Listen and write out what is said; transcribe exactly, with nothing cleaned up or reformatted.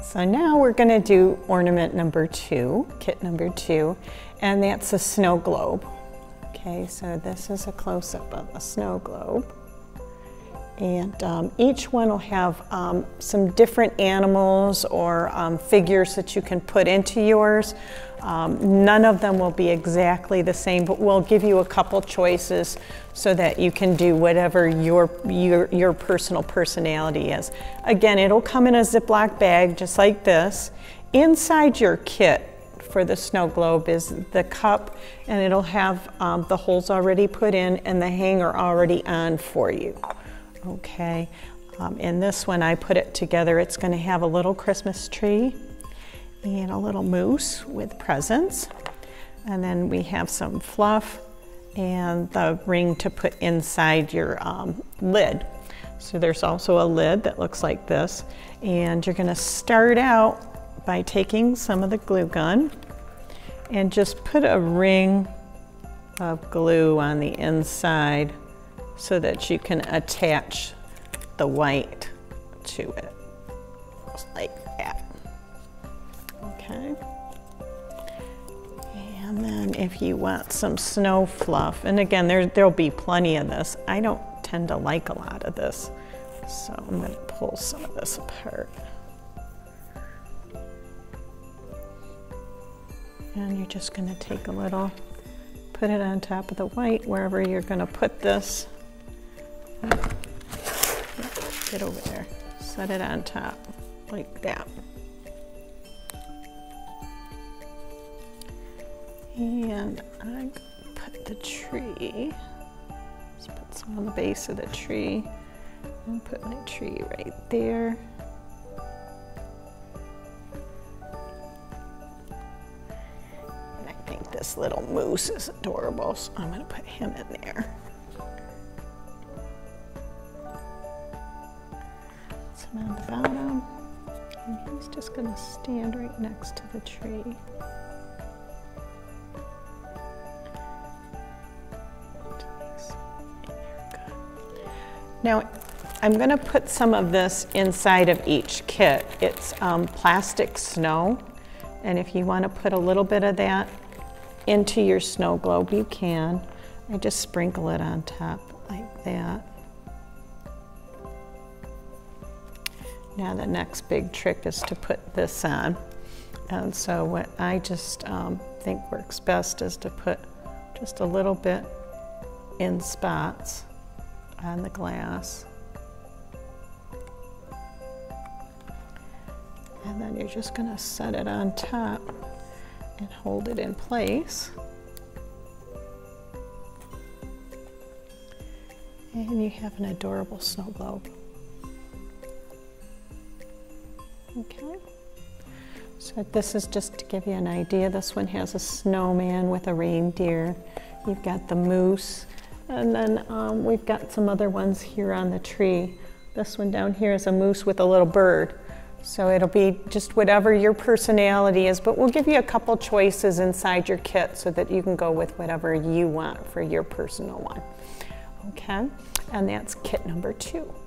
So now we're going to do ornament number two, kit number two, and that's a snow globe. Okay, so this is a close-up of a snow globe. And um, each one will have um, some different animals or um, figures that you can put into yours. Um, none of them will be exactly the same, but we'll give you a couple choices so that you can do whatever your, your, your personal personality is. Again, it'll come in a Ziploc bag just like this. Inside your kit for the snow globe is the cup, and it'll have um, the holes already put in and the hanger already on for you. Okay, um, in this one I put it together. It's going to have a little Christmas tree and a little moose with presents, and then we have some fluff and the ring to put inside your um, lid. So there's also a lid that looks like this, and you're going to start out by taking some of the glue gun and just put a ring of glue on the inside so that you can attach the white to it, just like that. Okay. And then if you want some snow fluff, and again, there, there'll be plenty of this. I don't tend to like a lot of this, so I'm going to pull some of this apart. And you're just going to take a little, put it on top of the white wherever you're going to put this. Get over there, set it on top like that. And I'm going to put the tree, let's put some on the base of the tree, and put my tree right there. And I think this little moose is adorable, so I'm going to put him in there. Some on the bottom, and he's just going to stand right next to the tree. Now, I'm going to put some of this inside of each kit. It's um, plastic snow, and if you want to put a little bit of that into your snow globe, you can. I just sprinkle it on top like that. Now the next big trick is to put this on. And so what I just um, think works best is to put just a little bit in spots on the glass. And then you're just going to set it on top and hold it in place. And you have an adorable snow globe. Okay, so this is just to give you an idea. This one has a snowman with a reindeer. You've got the moose, and then um, we've got some other ones here on the tree. This one down here is a moose with a little bird. So it'll be just whatever your personality is, but we'll give you a couple choices inside your kit so that you can go with whatever you want for your personal one. Okay, and that's kit number two.